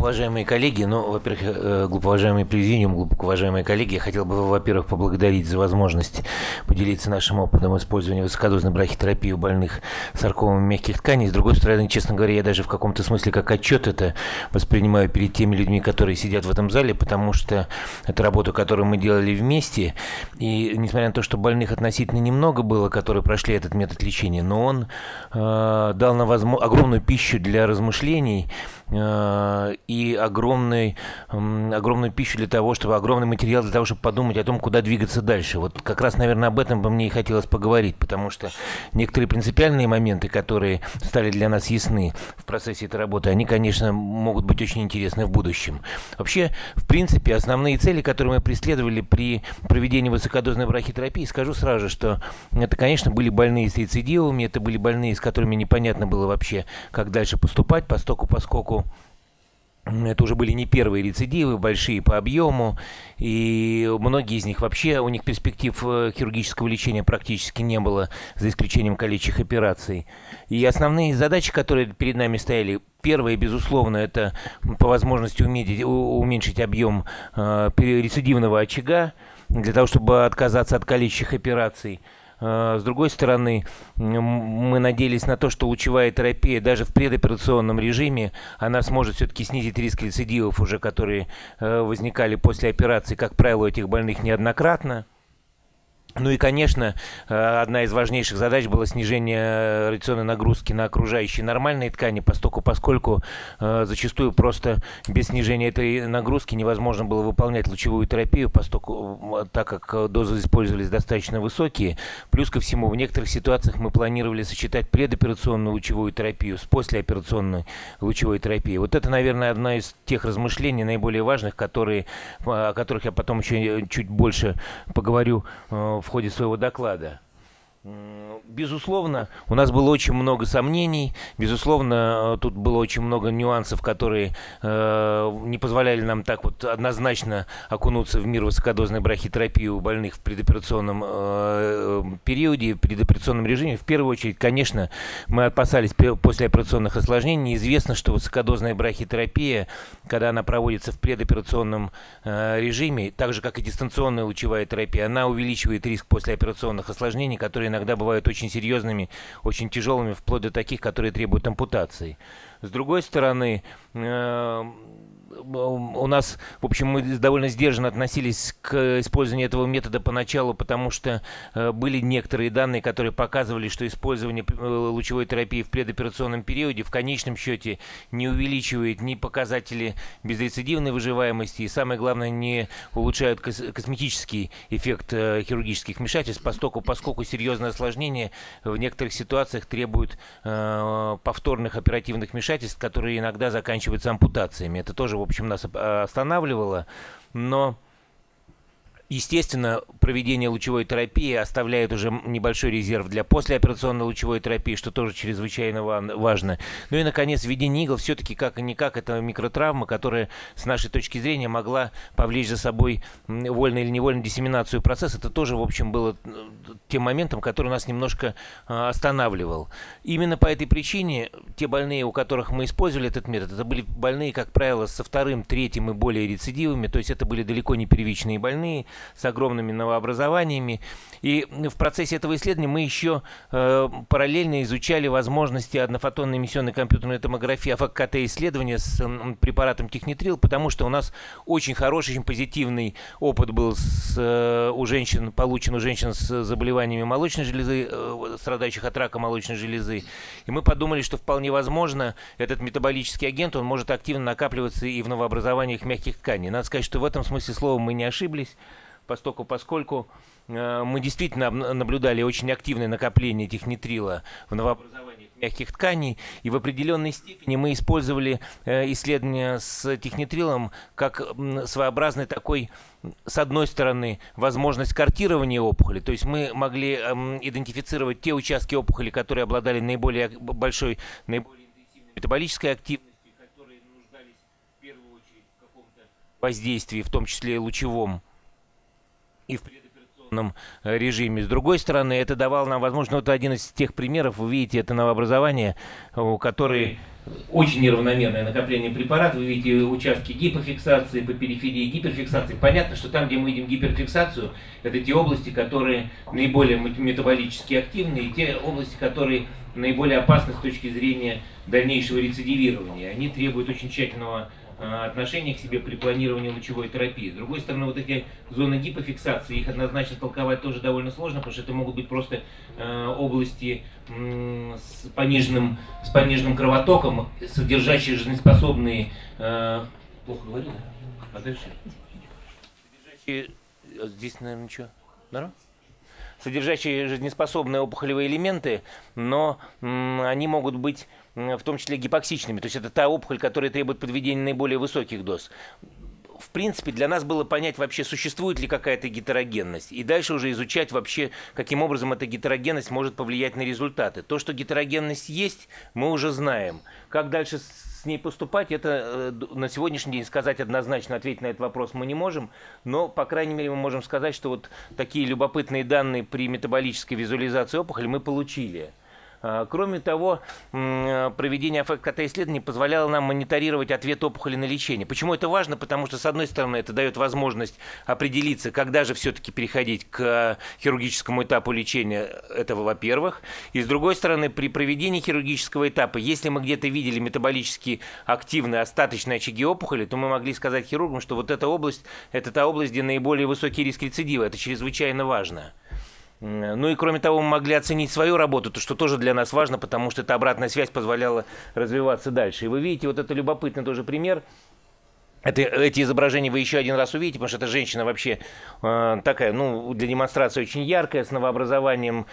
Глубоко уважаемые коллеги, ну, во-первых, глубоко уважаемый президиум, глубоко уважаемые коллеги, я хотел бы, во-первых, поблагодарить за возможность поделиться нашим опытом использования высокодозной брахитерапии у больных саркомами мягких тканей. С другой стороны, честно говоря, я даже в каком-то смысле как отчет это воспринимаю перед теми людьми, которые сидят в этом зале, потому что это работа, которую мы делали вместе, и несмотря на то, что больных относительно немного было, которые прошли этот метод лечения, но он дал нам огромную пищу для размышлений, и огромную пищу для того, чтобы огромный материал для того, чтобы подумать о том, куда двигаться дальше. Вот как раз, наверное, об этом бы мне и хотелось поговорить, потому что некоторые принципиальные моменты, которые стали для нас ясны в процессе этой работы, они, конечно, могут быть очень интересны в будущем. Вообще, в принципе, основные цели, которые мы преследовали при проведении высокодозной брахитерапии, скажу сразу же, что это, конечно, были больные с рецидивами, это были больные, с которыми непонятно было вообще, как дальше поступать, поскольку это уже были не первые рецидивы, большие по объему, и многие из них вообще, у них перспектив хирургического лечения практически не было, за исключением калечащих операций. И основные задачи, которые перед нами стояли, первое, безусловно, это по возможности уменьшить объем рецидивного очага, для того, чтобы отказаться от калечащих операций. С другой стороны, мы надеялись на то, что лучевая терапия даже в предоперационном режиме, она сможет все-таки снизить риск рецидивов, уже которые возникали после операции, как правило, у этих больных неоднократно. Ну и, конечно, одна из важнейших задач было снижение радиационной нагрузки на окружающие нормальные ткани, поскольку зачастую просто без снижения этой нагрузки невозможно было выполнять лучевую терапию, так как дозы использовались достаточно высокие. Плюс ко всему, в некоторых ситуациях мы планировали сочетать предоперационную лучевую терапию с послеоперационной лучевой терапией. Вот это, наверное, одна из тех размышлений наиболее важных, о которых я потом еще чуть больше поговорю в ходе своего доклада. Безусловно, у нас было очень много сомнений, безусловно, тут было очень много нюансов, которые не позволяли нам так вот однозначно окунуться в мир высокодозной брахитерапии у больных в предоперационном периоде, в предоперационном режиме. В первую очередь, конечно, мы опасались послеоперационных осложнений. Известно, что высокодозная брахитерапия, когда она проводится в предоперационном режиме, так же как и дистанционная лучевая терапия, она увеличивает риск послеоперационных осложнений, которые иногда бывают очень серьезными, очень тяжелыми, вплоть до таких, которые требуют ампутации. С другой стороны, у нас, в общем, мы довольно сдержанно относились к использованию этого метода поначалу, потому что были некоторые данные, которые показывали, что использование лучевой терапии в предоперационном периоде в конечном счете не увеличивает ни показатели безрецидивной выживаемости и, самое главное, не улучшают косметический эффект хирургических вмешательств, поскольку серьезное осложнение в некоторых ситуациях требует повторных оперативных вмешательств, которые иногда заканчиваются ампутациями. Это тоже, в общем, нас останавливало, но, естественно, проведение лучевой терапии оставляет уже небольшой резерв для послеоперационной лучевой терапии, что тоже чрезвычайно важно. Ну и, наконец, введение игл все-таки как-никак это микротравма, которая, с нашей точки зрения, могла повлечь за собой вольно или невольно диссеминацию процесса. Это тоже, в общем, было тем моментом, который нас немножко останавливал. Именно по этой причине те больные, у которых мы использовали этот метод, это были больные, как правило, со вторым, третьим и более рецидивами, то есть это были далеко не первичные больные, с огромными новообразованиями. И в процессе этого исследования мы еще параллельно изучали возможности однофотонной эмиссионной компьютерной томографии АФК-Т-исследования с препаратом технитрил, потому что у нас очень хороший, очень позитивный опыт был получен у женщин с заболеваниями молочной железы, страдающих от рака молочной железы. И мы подумали, что вполне возможно этот метаболический агент, он может активно накапливаться и в новообразованиях мягких тканей. Надо сказать, что в этом смысле слова мы не ошиблись, поскольку мы действительно наблюдали очень активное накопление технитрила в новообразованиях мягких тканей, и в определенной степени мы использовали исследования с технитрилом как своеобразный такой, с одной стороны, возможность картирования опухоли, то есть мы могли идентифицировать те участки опухоли, которые обладали наиболее интенсивной метаболической активностью, которые нуждались в первую очередь в каком-то воздействии, в том числе и лучевом, и в предоперационном режиме. С другой стороны, это давало нам возможность, вот один из тех примеров, вы видите, это новообразование, которые очень неравномерное накопление препаратов, вы видите участки гипофиксации, по периферии гиперфиксации. Понятно, что там, где мы видим гиперфиксацию, это те области, которые наиболее метаболически активны, и те области, которые наиболее опасны с точки зрения дальнейшего рецидивирования. Они требуют очень тщательного отношение к себе при планировании лучевой терапии. С другой стороны, вот эти зоны гипофиксации, их однозначно толковать тоже довольно сложно, потому что это могут быть просто области с пониженным кровотоком, содержащие жизнеспособные... плохо говорю, да? А дальше? Здесь, наверное, ничего. Нормально? Содержащие жизнеспособные опухолевые элементы, но они могут быть в том числе гипоксичными. То есть это та опухоль, которая требует подведения наиболее высоких доз. В принципе, для нас было понять вообще, существует ли какая-то гетерогенность. И дальше уже изучать вообще, каким образом эта гетерогенность может повлиять на результаты. То, что гетерогенность есть, мы уже знаем. Как дальше с ней поступать, это на сегодняшний день сказать однозначно, ответить на этот вопрос мы не можем. Но, по крайней мере, мы можем сказать, что вот такие любопытные данные при метаболической визуализации опухоли мы получили. Кроме того, проведение АФКТ-исследований позволяло нам мониторировать ответ опухоли на лечение. Почему это важно? Потому что, с одной стороны, это дает возможность определиться, когда же все-таки переходить к хирургическому этапу лечения, этого во-первых. И, с другой стороны, при проведении хирургического этапа, если мы где-то видели метаболически активные остаточные очаги опухоли, то мы могли сказать хирургам, что вот эта область, это та область, где наиболее высокий риск рецидива. Это чрезвычайно важно. Ну и кроме того, мы могли оценить свою работу, то, что тоже для нас важно, потому что эта обратная связь позволяла развиваться дальше. И вы видите, вот это любопытный тоже пример. Эти изображения вы еще один раз увидите, потому что эта женщина вообще такая, ну, для демонстрации очень яркая, с новообразованием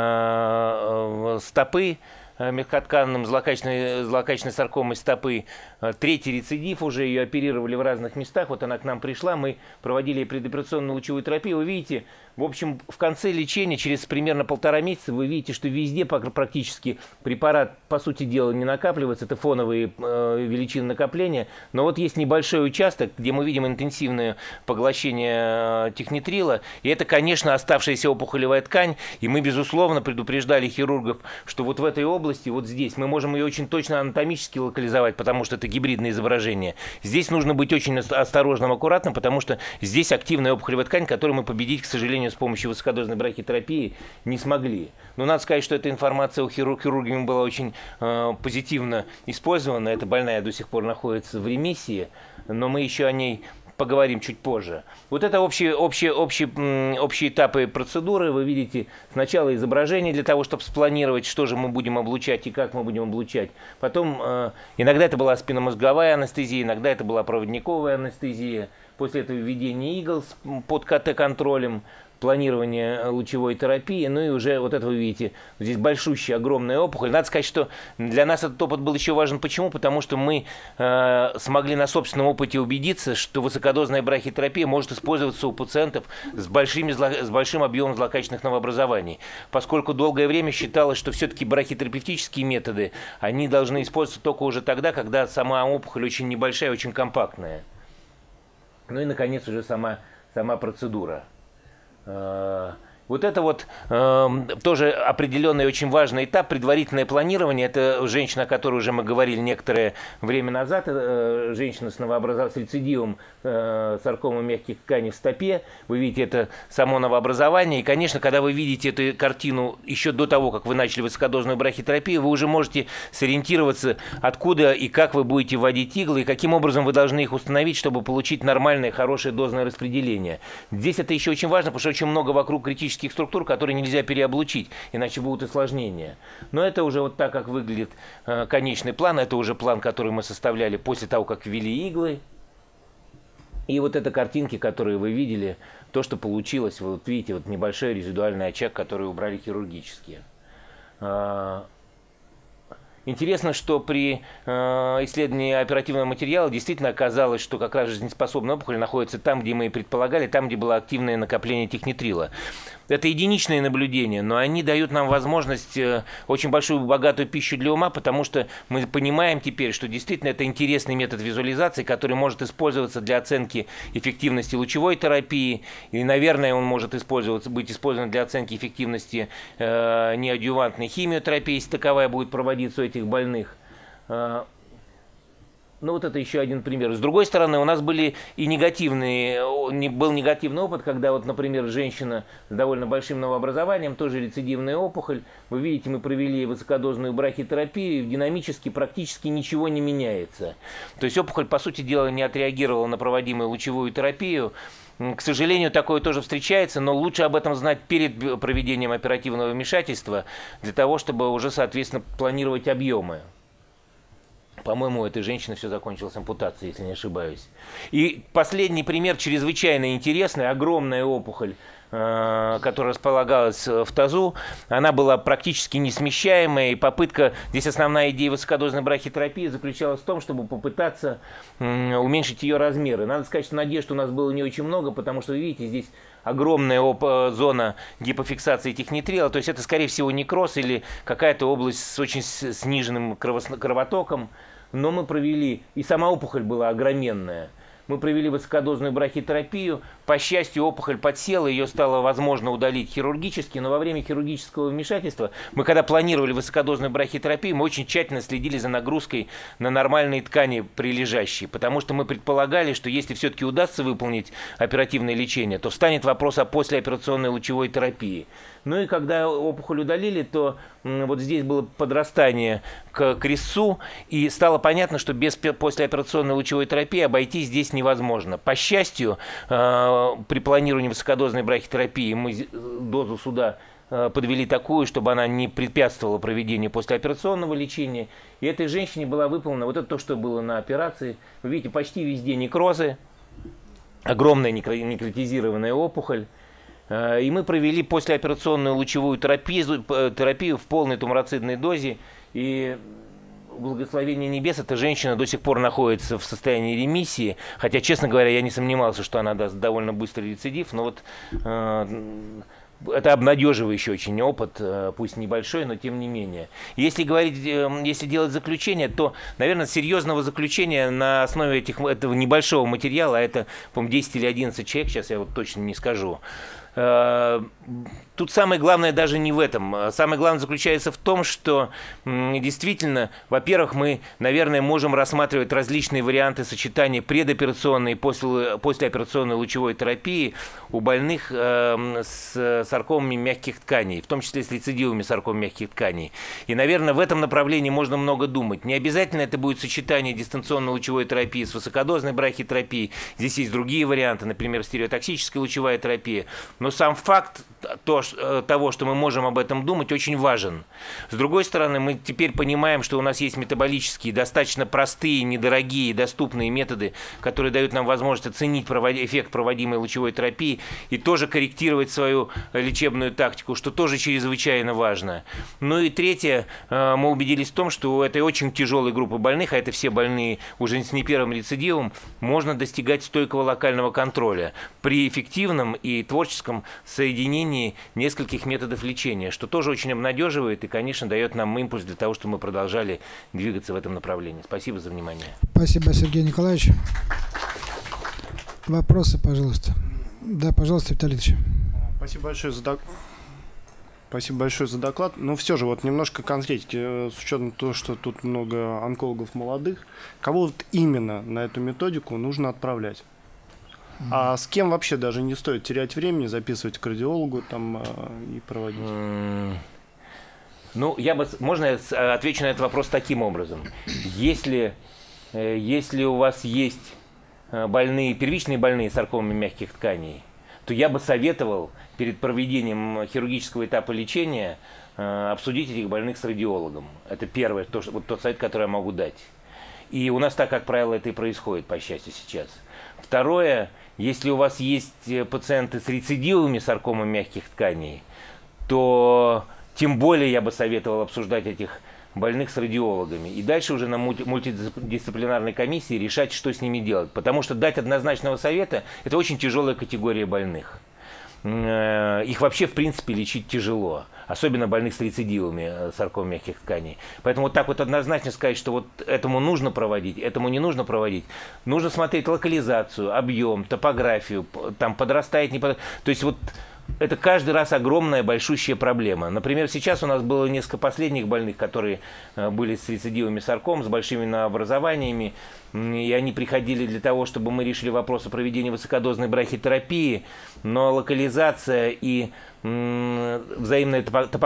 стопы, мягкотканным злокачественной саркомой стопы. Третий рецидив уже, ее оперировали в разных местах. Вот она к нам пришла, мы проводили предоперационную лучевую терапию. Вы видите, в общем, в конце лечения, через примерно 1,5 месяца, вы видите, что везде практически препарат, по сути дела, не накапливается. Это фоновые величины накопления. Но вот есть небольшой участок, где мы видим интенсивное поглощение технитрила. И это, конечно, оставшаяся опухолевая ткань. И мы, безусловно, предупреждали хирургов, что вот в этой области, вот здесь, мы можем ее очень точно анатомически локализовать, потому что это гибридное изображение. Здесь нужно быть очень осторожным, аккуратным, потому что здесь активная опухолевая ткань, которую мы победить, к сожалению, с помощью высокодозной брахитерапии не смогли. Но надо сказать, что эта информация у хирургами была очень позитивно использована. Эта больная до сих пор находится в ремиссии, но мы еще о ней поговорим чуть позже. Вот это общие этапы процедуры. Вы видите сначала изображение для того, чтобы спланировать, что же мы будем облучать и как мы будем облучать. Потом иногда это была спинномозговая анестезия, иногда это была проводниковая анестезия. После этого введение игл под КТ-контролем, планирование лучевой терапии, ну и уже вот это вы видите, здесь большущая, огромная опухоль. Надо сказать, что для нас этот опыт был еще важен. Почему? Потому что мы смогли на собственном опыте убедиться, что высокодозная брахитерапия может использоваться у пациентов с большим объемом злокачественных новообразований. Поскольку долгое время считалось, что все-таки брахитерапевтические методы, они должны использоваться только уже тогда, когда сама опухоль очень небольшая, очень компактная. Ну и, наконец, уже сама процедура. Вот это вот тоже определенный очень важный этап, предварительное планирование. Это женщина, о которой уже мы говорили некоторое время назад, женщина с с рецидивом саркомы мягких тканей в стопе. Вы видите, это само новообразование. И, конечно, когда вы видите эту картину еще до того, как вы начали высокодозную брахитерапию, вы уже можете сориентироваться, откуда и как вы будете вводить иглы, и каким образом вы должны их установить, чтобы получить нормальное, хорошее дозное распределение. Здесь это еще очень важно, потому что очень много вокруг критических структур, которые нельзя переоблучить, иначе будут осложнения. Но это уже вот так, как выглядит конечный план. Это уже план, который мы составляли после того, как ввели иглы. И вот это картинки, которые вы видели, то, что получилось, вот видите, вот небольшой резидуальный очаг, который убрали хирургически. Интересно, что при исследовании оперативного материала действительно оказалось, что как раз жизнеспособная опухоль находится там, где мы и предполагали, там, где было активное накопление технитрила. это единичные наблюдения, но они дают нам возможность очень большую богатую пищу для ума, потому что мы понимаем теперь, что действительно это интересный метод визуализации, который может использоваться для оценки эффективности лучевой терапии, и, наверное, он может быть использован для оценки эффективности неадъювантной химиотерапии, если таковая будет проводиться у этих больных. Ну, вот это еще один пример. С другой стороны, у нас был негативный опыт, когда, вот, например, женщина с довольно большим новообразованием, тоже рецидивная опухоль. Вы видите, мы провели высокодозную брахитерапию, и динамически практически ничего не меняется. То есть опухоль, по сути дела, не отреагировала на проводимую лучевую терапию. К сожалению, такое тоже встречается, но лучше об этом знать перед проведением оперативного вмешательства, для того, чтобы уже, соответственно, планировать объемы. По-моему, у этой женщины все закончилось ампутацией, если не ошибаюсь. И последний пример, чрезвычайно интересный. Огромная опухоль, которая располагалась в тазу, она была практически несмещаемая. И попытка, здесь основная идея высокодозной брахитерапии заключалась в том, чтобы попытаться уменьшить ее размеры. Надо сказать, что надежд у нас было не очень много, потому что, вы видите, здесь огромная зона гипофиксации этих нитрилов. То есть это, скорее всего, некроз или какая-то область с очень сниженным кровотоком. Но мы провели, и сама опухоль была огроменная. Мы провели высокодозную брахитерапию. По счастью, опухоль подсела, ее стало возможно удалить хирургически, но во время хирургического вмешательства, мы когда планировали высокодозную брахитерапию, мы очень тщательно следили за нагрузкой на нормальные ткани прилежащие, потому что мы предполагали, что если все-таки удастся выполнить оперативное лечение, то встанет вопрос о послеоперационной лучевой терапии. Ну и когда опухоль удалили, то вот здесь было подрастание к резцу, и стало понятно, что без послеоперационной лучевой терапии обойтись здесь невозможно. По счастью, при планировании высокодозной брахитерапии мы дозу сюда подвели такую, чтобы она не препятствовала проведению послеоперационного лечения. И этой женщине была выполнена вот это то, что было на операции. Вы видите, почти везде некрозы, огромная некротизированная опухоль. И мы провели послеоперационную лучевую терапию в полной тумороцидной дозе. И благословение небес, эта женщина до сих пор находится в состоянии ремиссии. Хотя, честно говоря, я не сомневался, что она даст довольно быстрый рецидив. Но вот это обнадеживающий очень опыт, пусть небольшой, но тем не менее. Если делать заключение, то, наверное, серьезного заключения на основе этого небольшого материала, а это, по-моему, 10 или 11 человек, сейчас я вот точно не скажу. Тут самое главное даже не в этом. Самое главное заключается в том, что действительно, во-первых, мы, наверное, можем рассматривать различные варианты сочетания предоперационной и послеоперационной лучевой терапии у больных с саркомами мягких тканей, в том числе с рецидивами сарком мягких тканей. И, наверное, в этом направлении можно много думать. Не обязательно это будет сочетание дистанционной лучевой терапии с высокодозной брахитерапией. Здесь есть другие варианты, например, стереотоксическая лучевая терапия. Но сам факт того, что мы можем об этом думать, очень важен. С другой стороны, мы теперь понимаем, что у нас есть метаболические, достаточно простые, недорогие, доступные методы, которые дают нам возможность оценить эффект проводимой лучевой терапии и тоже корректировать свою лечебную тактику, что тоже чрезвычайно важно. Ну и третье, мы убедились в том, что у этой очень тяжелой группы больных, а это все больные уже с не первым рецидивом, можно достигать стойкого локального контроля при эффективном и творческом соединении нескольких методов лечения, что тоже очень обнадеживает и, конечно, дает нам импульс для того, чтобы мы продолжали двигаться в этом направлении. Спасибо за внимание. Спасибо, Сергей Николаевич. Вопросы, пожалуйста. Да, пожалуйста, Виталий Ильич. Спасибо большое за доклад. Но все же вот немножко конкретики, с учетом того, что тут много онкологов молодых. Кого вот именно на эту методику нужно отправлять? А с кем вообще даже не стоит терять времени, записывать к кардиологу там, и проводить? Ну, можно я отвечу на этот вопрос таким образом. Если у вас есть первичные больные с саркомами мягких тканей, то я бы советовал перед проведением хирургического этапа лечения обсудить этих больных с радиологом. Это первое, тот совет, который я могу дать. И у нас так, как правило, это и происходит, по счастью, сейчас. Второе, если у вас есть пациенты с рецидивами саркомы мягких тканей, то тем более я бы советовал обсуждать этих больных с радиологами. И дальше уже на мультидисциплинарной комиссии решать, что с ними делать. Потому что дать однозначного совета – это очень тяжелая категория больных. их вообще, в принципе, лечить тяжело. Особенно больных с рецидивами сарком мягких тканей. Поэтому вот так вот однозначно сказать, что вот этому нужно проводить, этому не нужно проводить. Нужно смотреть локализацию, объем, топографию, там подрастает, не подрастает. То есть вот это каждый раз огромная, большущая проблема. Например, сейчас у нас было несколько последних больных, которые были с рецидивами сарком, с большими новообразованиями, и они приходили для того, чтобы мы решили вопрос о проведении высокодозной брахитерапии, но локализация и взаимная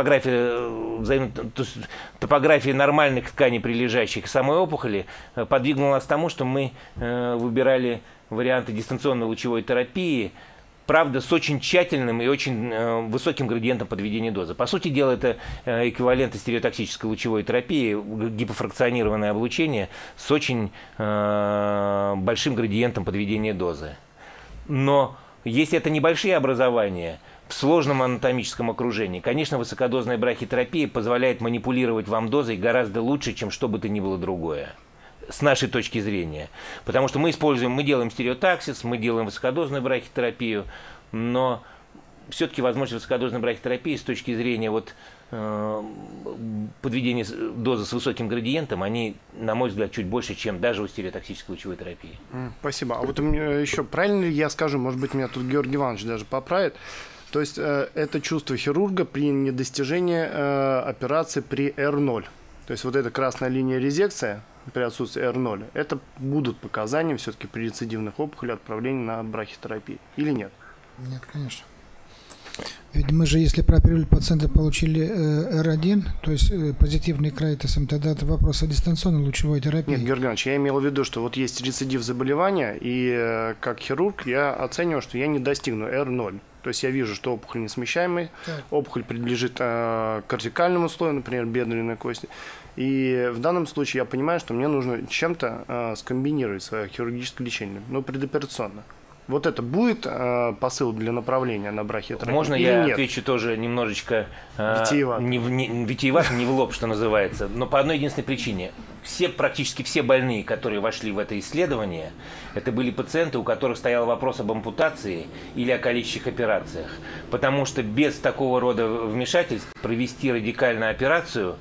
топография нормальных тканей, прилежащих к самой опухоли, подвигнула нас к тому, что мы выбирали варианты дистанционной лучевой терапии, правда, с очень тщательным и очень высоким градиентом подведения дозы. По сути дела, это эквивалент стереотоксической лучевой терапии, гипофракционированное облучение с очень большим градиентом подведения дозы. Но если это небольшие образования в сложном анатомическом окружении, конечно, высокодозная брахитерапия позволяет манипулировать вам дозой гораздо лучше, чем что бы то ни было другое. С нашей точки зрения. Потому что мы делаем стереотаксис, мы делаем высокодозную брахитерапию, но все-таки возможность высокодозной брахитерапии с точки зрения подведения дозы с высоким градиентом, они, на мой взгляд, чуть больше, чем даже у стереотоксической лучевой терапии. Спасибо. А вот еще правильно ли я скажу, может быть, меня тут Георгий Иванович даже поправит, то есть это чувство хирурга при недостижении операции при R0. То есть вот эта красная линия резекция при отсутствии R0, это будут показания все-таки при рецидивных опухолях отправления на брахитерапию или нет? Нет, конечно. Ведь мы же, если прооперировали пациента, получили R1, то есть позитивный край ТСМ, тогда это вопрос о дистанционной лучевой терапии. Нет, Георгий Иванович, я имел в виду, что вот есть рецидив заболевания, и как хирург я оцениваю, что я не достигну R0. То есть я вижу, что опухоль несмещаемая, опухоль принадлежит к кортикальному слою, например, бедренной кости. И в данном случае я понимаю, что мне нужно чем-то скомбинировать свое хирургическое лечение, но предоперационно. Вот это будет посыл для направления на брахитерапию? Можно я отвечу тоже немножечко витиевато, не в лоб, что называется, но по одной единственной причине. Практически все больные, которые вошли в это исследование, это были пациенты, у которых стоял вопрос об ампутации или о количественных операциях. Потому что без такого рода вмешательств провести радикальную операцию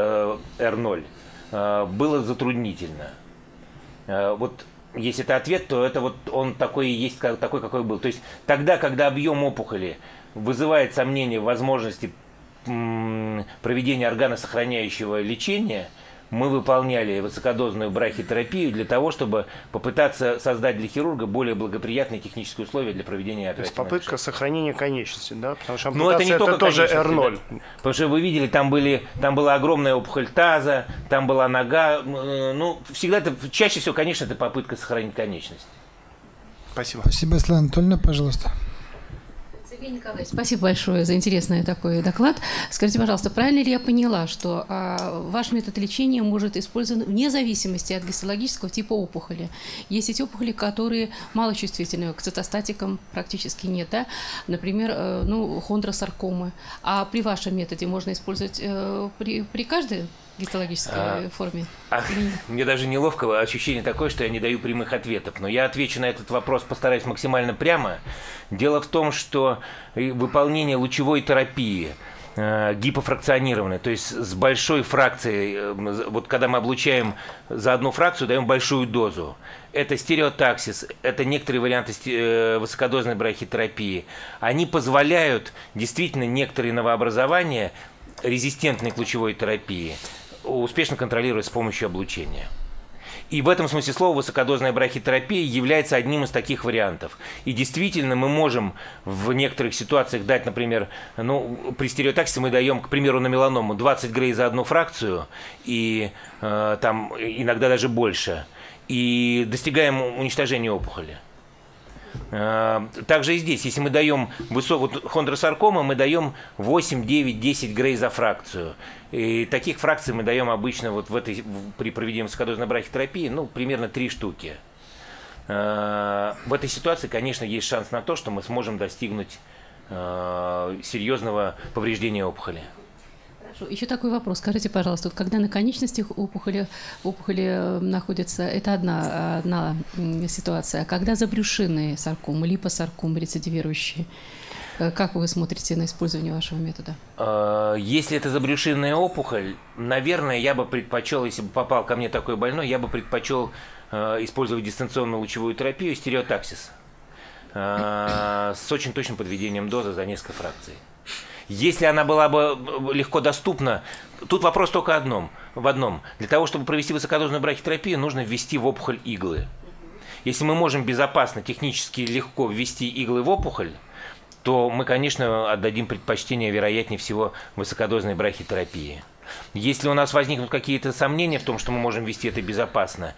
R0 было затруднительно. Вот если это ответ, то это вот он такой и есть, такой, какой был. То есть тогда, когда объем опухоли вызывает сомнение в возможности проведения органосохраняющего лечения, мы выполняли высокодозную брахитерапию для того, чтобы попытаться создать для хирурга более благоприятные технические условия для проведения операции. То есть попытка сохранения конечности, да? Потому что ампутация это тоже R0. Да? Потому что вы видели, там была огромная опухоль таза, там была нога. Ну, чаще всего, конечно, это попытка сохранить конечность. Спасибо. Спасибо, Светлана Анатольевна, пожалуйста. Сергей Николаевич, спасибо большое за интересный такой доклад. Скажите, пожалуйста, правильно ли я поняла, что ваш метод лечения может использован вне зависимости от гистологического типа опухоли? Есть эти опухоли, которые малочувствительны к цитостатикам, практически нет, да? Например, хондросаркомы. А при вашем методе можно использовать при каждой гистологической форме? Мне даже неловко, ощущение такое, что я не даю прямых ответов. Но я отвечу на этот вопрос, постараюсь максимально прямо. Дело в том, что выполнение лучевой терапии гипофракционированной, то есть с большой фракцией, вот когда мы облучаем за одну фракцию, даем большую дозу. Это стереотаксис, это некоторые варианты высокодозной брахитерапии. Они позволяют действительно некоторые новообразования, резистентные к лучевой терапии, успешно контролировать с помощью облучения. И в этом смысле слова высокодозная брахитерапия является одним из таких вариантов. И действительно мы можем в некоторых ситуациях дать, например, при стереотаксисе мы даем, к примеру, на меланому 20 грей за одну фракцию, и там иногда даже больше, и достигаем уничтожения опухоли. Также и здесь, если мы даем хондросаркома, мы даем 8, 9, 10 грей за фракцию. И таких фракций мы даем обычно при проведении высокодозной брахитерапии примерно 3 штуки. В этой ситуации, конечно, есть шанс на то, что мы сможем достигнуть серьезного повреждения опухоли. Еще такой вопрос. Скажите, пожалуйста, когда на конечностях опухоли находятся, это одна ситуация. А когда забрюшинные саркомы, липосаркомы рецидивирующие? Как вы смотрите на использование вашего метода? Если это забрюшинная опухоль, наверное, я бы предпочел, если бы попал ко мне такой больной, я бы предпочел использовать дистанционную лучевую терапию, стереотаксис, с очень точным подведением дозы за несколько фракций. Если она была бы легко доступна, тут вопрос только в одном. Для того, чтобы провести высокодозную брахитерапию, нужно ввести в опухоль иглы. Если мы можем безопасно, технически легко ввести иглы в опухоль, то мы, конечно, отдадим предпочтение, вероятнее всего, высокодозной брахитерапии. Если у нас возникнут какие-то сомнения в том, что мы можем вести это безопасно,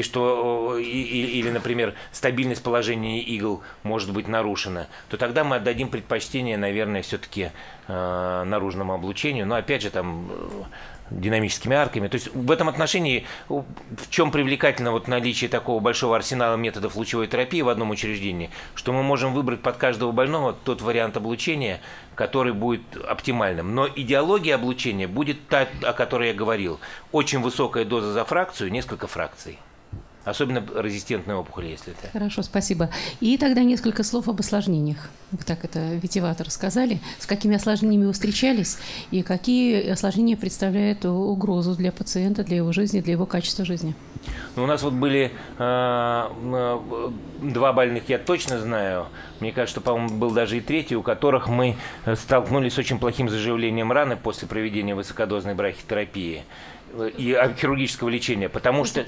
или, например, стабильность положения игл может быть нарушена, то тогда мы отдадим предпочтение, наверное, все-таки наружному облучению. Но опять же, там динамическими арками. То есть в этом отношении в чем привлекательно вот наличие такого большого арсенала методов лучевой терапии в одном учреждении, что мы можем выбрать под каждого больного тот вариант облучения, который будет оптимальным. Но идеология облучения будет та, о которой я говорил. Очень высокая доза за фракцию, несколько фракций. Особенно резистентные опухоли, если это. Хорошо, спасибо. И тогда несколько слов об осложнениях. Вы так это витиевато рассказали. С какими осложнениями вы встречались и какие осложнения представляют угрозу для пациента, для его жизни, для его качества жизни? Ну, у нас вот были 2 больных, я точно знаю. Мне кажется, что, по-моему, был даже и третий, у которых мы столкнулись с очень плохим заживлением раны после проведения высокодозной брахитерапии и хирургического лечения, потому что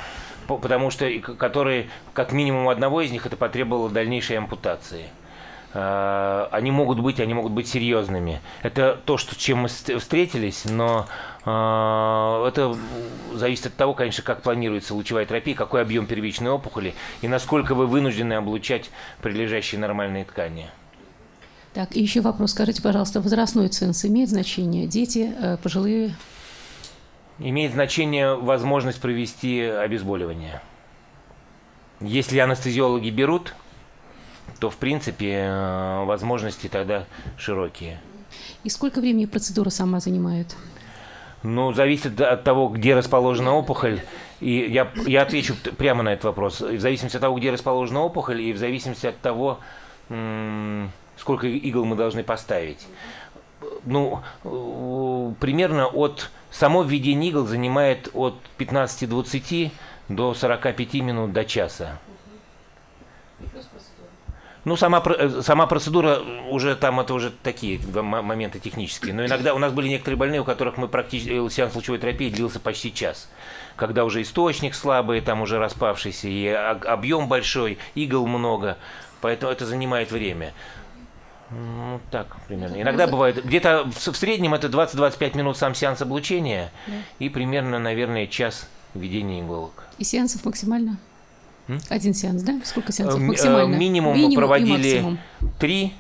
которые, как минимум одного из них, это потребовало дальнейшей ампутации. Они могут быть серьезными. Это то, с чем мы встретились, но это зависит от того, конечно, как планируется лучевая терапия, какой объем первичной опухоли и насколько вы вынуждены облучать прилежащие нормальные ткани. Так, и еще вопрос. Скажите, пожалуйста, возрастной ценз имеет значение? Дети, пожилые? Имеет значение возможность провести обезболивание. Если анестезиологи берут, то, в принципе, возможности тогда широкие. И сколько времени процедура сама занимает? Ну, зависит от того, где расположена опухоль. И я отвечу прямо на этот вопрос. В зависимости от того, где расположена опухоль, и в зависимости от того, сколько игл мы должны поставить. Ну, примерно от само введение игл занимает от 15-20 до 45 минут до часа. Ну, сама процедура уже там, это уже такие моменты технические. Но иногда у нас были некоторые больные, у которых мы практически сеанс лучевой терапии длился почти час. Когда уже источник слабый, там уже распавшийся, и объем большой, игл много. Поэтому это занимает время. Ну, так, примерно. Иногда бывает, где-то в среднем это 20-25 минут сам сеанс облучения, да. И примерно, наверное, час введения иголок. И сеансов максимально? Один сеанс, да? Сколько сеансов максимально? Минимум мы проводили 3,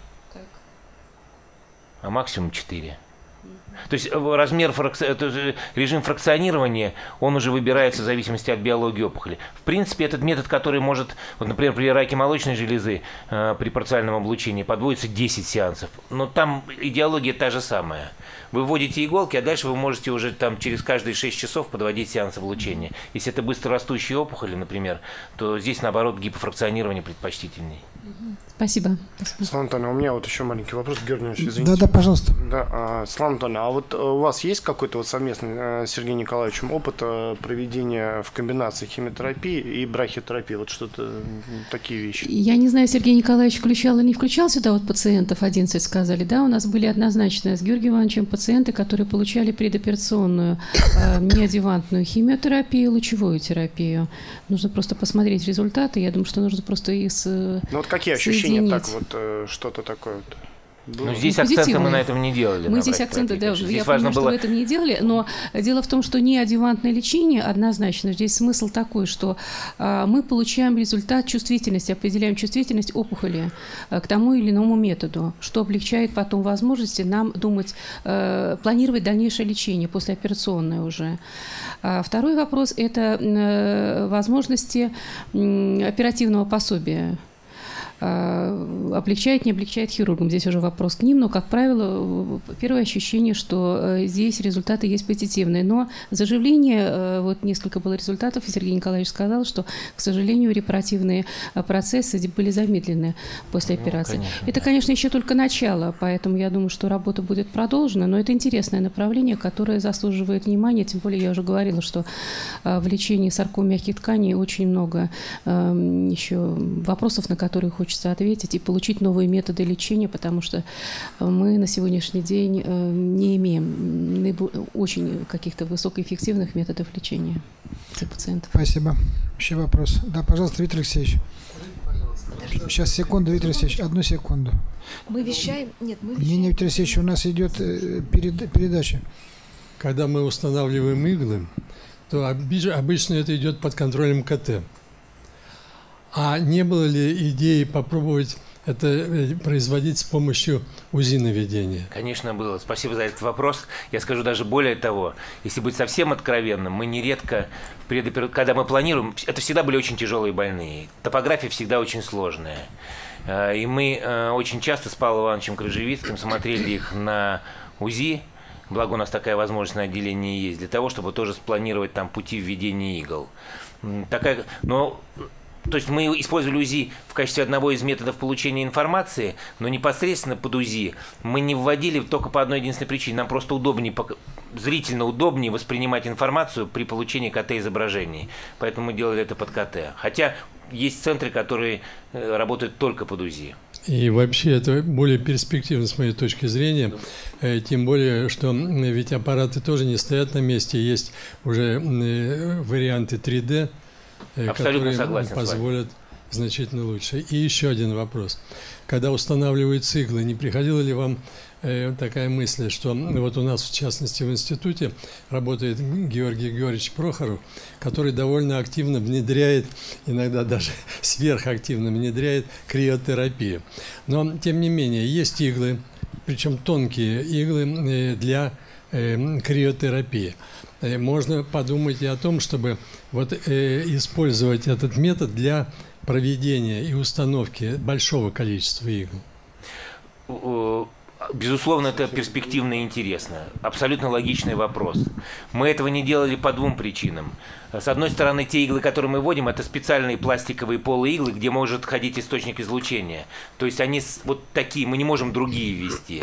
а максимум 4. То есть режим фракционирования, он уже выбирается в зависимости от биологии опухоли. В принципе, этот метод, который может, вот, например, при раке молочной железы при парциальном облучении подводится 10 сеансов. Но там идеология та же самая. Вы вводите иголки, а дальше вы можете уже там через каждые 6 часов подводить сеанс облучения. Если это быстрорастущие опухоли, например, то здесь, наоборот, гипофракционирование предпочтительней. Спасибо. Слава Анатольевна, у меня вот еще маленький вопрос, Георгий Ильич, извините. Да, пожалуйста. Да, Слава Анатольевна, а вот у вас есть какой-то вот совместный с Сергеем Николаевичем опыт проведения в комбинации химиотерапии и брахиотерапии? Вот что-то, такие вещи. Я не знаю, Сергей Николаевич включал или не включал сюда вот пациентов, 11 сказали, да? У нас были однозначно с Георгием Ивановичем пациенты, которые получали предоперационную неадъювантную химиотерапию, лучевую терапию. Нужно просто посмотреть результаты. Я думаю, что нужно просто их Ну вот какие ощущения, так вот, что-то такое вот? Но здесь акцента мы на этом не делали. Мы здесь акценты, да, я понимаю, что вы это не делали, но дело в том, что неадъювантное лечение однозначно, здесь смысл такой, что мы получаем результат чувствительности, определяем чувствительность опухоли к тому или иному методу, что облегчает потом возможности нам думать, планировать дальнейшее лечение, послеоперационное уже. Второй вопрос – это возможности оперативного пособия. облегчает, не облегчает хирургам. Здесь уже вопрос к ним, но, как правило, первое ощущение, что здесь результаты есть позитивные. Но заживление, вот несколько было результатов, и Сергей Николаевич сказал, что, к сожалению, репаративные процессы были замедлены после операции. Конечно, это, конечно, еще только начало, поэтому я думаю, что работа будет продолжена, но это интересное направление, которое заслуживает внимания, тем более я уже говорила, что в лечении сарком мягких тканей очень много еще вопросов, на которые хочется ответить и получить новые методы лечения, потому что мы на сегодняшний день не имеем очень каких-то высокоэффективных методов лечения этих пациентов. Спасибо. Еще вопрос. Да, пожалуйста, Виктор Алексеевич. Сейчас, секунду, Виктор Алексеевич, одну секунду. Мы вещаем... Нет, мы вещаем... Не, Виктор Алексеевич, у нас идет передача. Когда мы устанавливаем иглы, то обычно это идет под контролем КТ. А не было ли идеи попробовать это производить с помощью УЗИ-наведения? Конечно, было. Спасибо за этот вопрос. Я скажу даже более того, если быть совсем откровенным, мы нередко, когда мы планируем, это всегда были очень тяжелые больные. Топография всегда очень сложная. И мы очень часто с Павлом Ивановичем Крыжевицким смотрели их на УЗИ, благо у нас такая возможность на отделении есть, для того, чтобы тоже спланировать там пути введения игл. То есть мы использовали УЗИ в качестве одного из методов получения информации, но непосредственно под УЗИ мы не вводили только по одной единственной причине. Нам просто удобнее, зрительно удобнее воспринимать информацию при получении КТ-изображений. Поэтому мы делали это под КТ. Хотя есть центры, которые работают только под УЗИ. И вообще это более перспективно с моей точки зрения, тем более, что ведь аппараты тоже не стоят на месте, есть уже варианты 3D, Абсолютно которые согласен позволят значительно лучше. И еще один вопрос. Когда устанавливаются иглы, не приходила ли вам такая мысль, что вот у нас, в частности, в институте работает Георгий Георгиевич Прохоров, который довольно активно внедряет, иногда даже сверхактивно внедряет криотерапию. Но, тем не менее, есть иглы, причем тонкие иглы для криотерапии. Можно подумать и о том, чтобы вот использовать этот метод для проведения и установки большого количества игл. Безусловно, это перспективно и интересно. Абсолютно логичный вопрос. Мы этого не делали по двум причинам. С одной стороны, те иглы, которые мы вводим, это специальные пластиковые полуиглы, где может ходить источник излучения. То есть они вот такие, мы не можем другие ввести.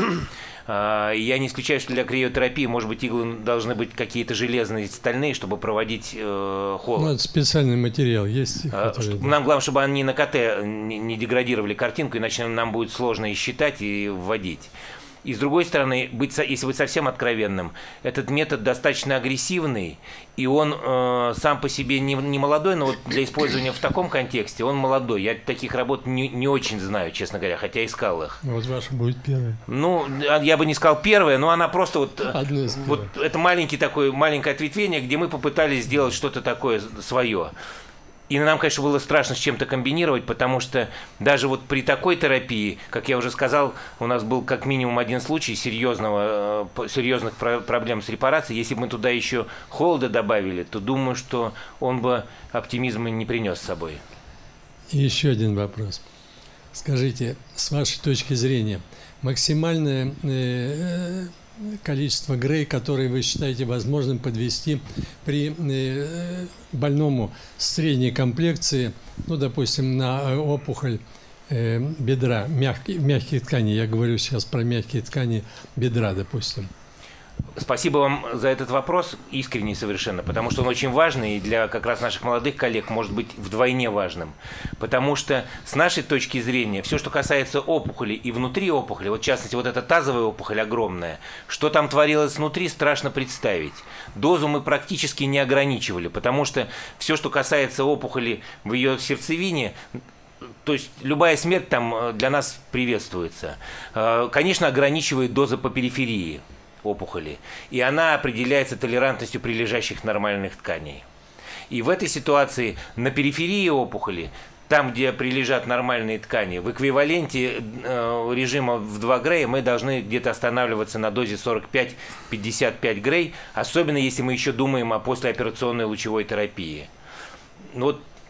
Я не исключаю, что для криотерапии, может быть, иглы должны быть какие-то железные, стальные, чтобы проводить холод. Ну, это специальный материал есть. Нам главное, чтобы они на КТ не деградировали картинку, иначе нам будет сложно и считать, и вводить. И с другой стороны, если быть совсем откровенным, этот метод достаточно агрессивный, и он сам по себе не молодой, но вот для использования в таком контексте он молодой. Я таких работ не очень знаю, честно говоря, хотя искал их. Вот ваша будет первая. Ну, я бы не сказал первая, но она просто вот это маленькое ответвление, где мы попытались сделать что-то такое свое. И нам, конечно, было страшно с чем-то комбинировать, потому что даже вот при такой терапии, как я уже сказал, у нас был как минимум один случай серьезных проблем с репарацией. Если бы мы туда еще холода добавили, то думаю, что он бы оптимизма не принес с собой. И еще один вопрос. Скажите, с вашей точки зрения, максимальное количество грей, которые вы считаете возможным подвести при больному средней комплекции, ну, допустим, на опухоль бедра, мягкие ткани, я говорю сейчас про мягкие ткани бедра, допустим. Спасибо вам за этот вопрос, искренне совершенно, потому что он очень важный и для как раз наших молодых коллег может быть вдвойне важным. Потому что с нашей точки зрения, все, что касается опухоли и внутри опухоли, вот в частности вот эта тазовая опухоль огромная, что там творилось внутри, страшно представить. Дозу мы практически не ограничивали, потому что все, что касается опухоли в ее сердцевине, то есть любая смерть там для нас приветствуется. Конечно, ограничивает доза по периферии опухоли, и она определяется толерантностью прилежащих нормальных тканей. И в этой ситуации на периферии опухоли, там, где прилежат нормальные ткани, в эквиваленте режима в 2 Грея мы должны где-то останавливаться на дозе 45-55 Грей, особенно если мы еще думаем о послеоперационной лучевой терапии. Вот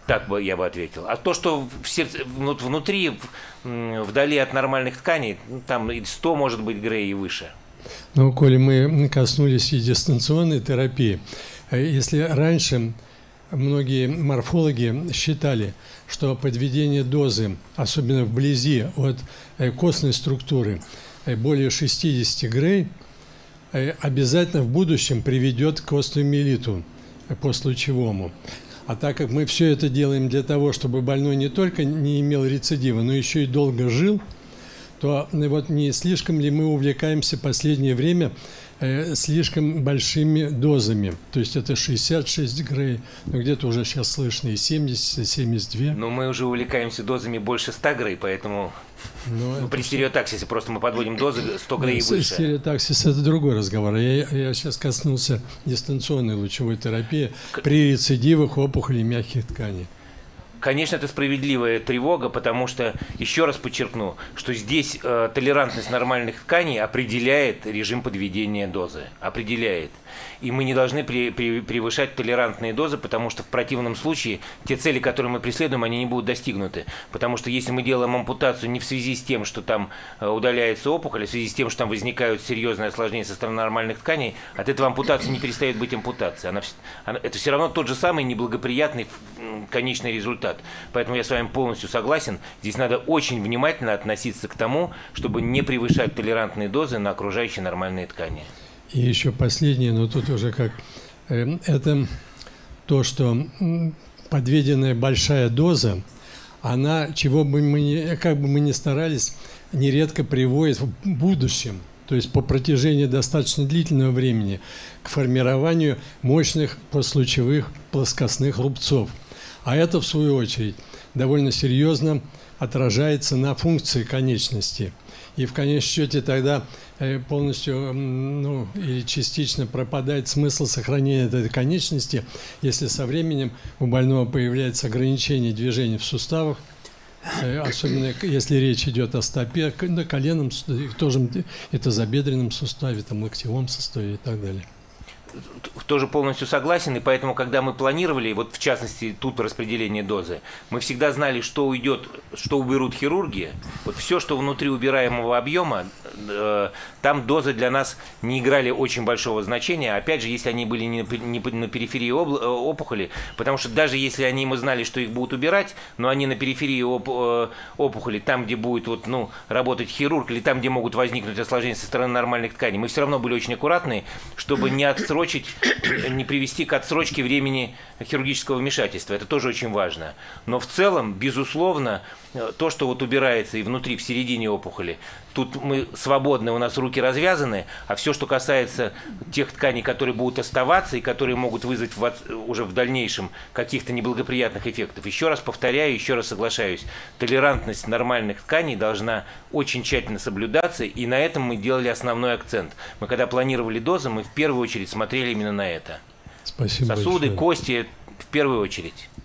Так бы я бы ответил. А то, что внутри, вдали от нормальных тканей, там и 100 может быть Грей и выше. Ну, коли мы коснулись и дистанционной терапии, если раньше многие морфологи считали, что подведение дозы, особенно вблизи от костной структуры, более 60 Грей, обязательно в будущем приведет к остеомиелиту постлучевому. А так как мы все это делаем для того, чтобы больной не только не имел рецидива, но еще и долго жил, то вот не слишком ли мы увлекаемся в последнее время слишком большими дозами? То есть это 66 Грей, но где-то уже сейчас слышно и 70, и 72. Но мы уже увлекаемся дозами больше 100 Грей, поэтому при стереотаксисе просто мы подводим дозы 100 Грей и выше. Стереотаксис – это другой разговор. Я сейчас коснулся дистанционной лучевой терапии при рецидивах опухолей мягких тканей. Конечно, это справедливая тревога, потому что, еще раз подчеркну, что здесь толерантность нормальных тканей определяет режим подведения дозы. Определяет. И мы не должны превышать толерантные дозы, потому что в противном случае те цели, которые мы преследуем, они не будут достигнуты. Потому что если мы делаем ампутацию не в связи с тем, что там удаляется опухоль, а в связи с тем, что там возникают серьезные осложнения со стороны нормальных тканей, от этого ампутация не перестает быть ампутацией. Это все равно тот же самый неблагоприятный конечный результат. Поэтому я с вами полностью согласен. Здесь надо очень внимательно относиться к тому, чтобы не превышать толерантные дозы на окружающие нормальные ткани. И еще последнее, но тут уже как... Это то, что подведенная большая доза, она, чего бы мы как бы мы ни старались, нередко приводит в будущем, то есть по протяжении достаточно длительного времени, к формированию мощных постлучевых плоскостных рубцов. А это, в свою очередь, довольно серьезно отражается на функции конечности. И в конечном счете тогда полностью или частично пропадает смысл сохранения этой конечности, если со временем у больного появляется ограничение движения в суставах, особенно если речь идет о стопе, на коленном, тоже и тазобедренном суставе, там, локтевом суставе и так далее. Тоже полностью согласен, и поэтому, когда мы планировали, вот в частности, тут распределение дозы, мы всегда знали, что уйдет, что уберут хирурги. Вот все, что внутри убираемого объема, там дозы для нас не играли очень большого значения, опять же, если они были не на периферии опухоли, потому что даже если мы знали, что их будут убирать, но они на периферии опухоли, там, где будет работать хирург, или там, где могут возникнуть осложнения со стороны нормальных тканей, мы все равно были очень аккуратны, чтобы не привести к отсрочке времени хирургического вмешательства. Это тоже очень важно. Но в целом, безусловно, то, что убирается и внутри, в середине опухоли, тут мы свободны, у нас руки развязаны, а все, что касается тех тканей, которые будут оставаться и которые могут вызвать уже в дальнейшем каких-то неблагоприятных эффектов. Еще раз повторяю, еще раз соглашаюсь, толерантность нормальных тканей должна очень тщательно соблюдаться, и на этом мы делали основной акцент. Мы когда планировали дозы, мы в первую очередь смотрели именно на это. Спасибо Сосуды, большое. кости в первую очередь.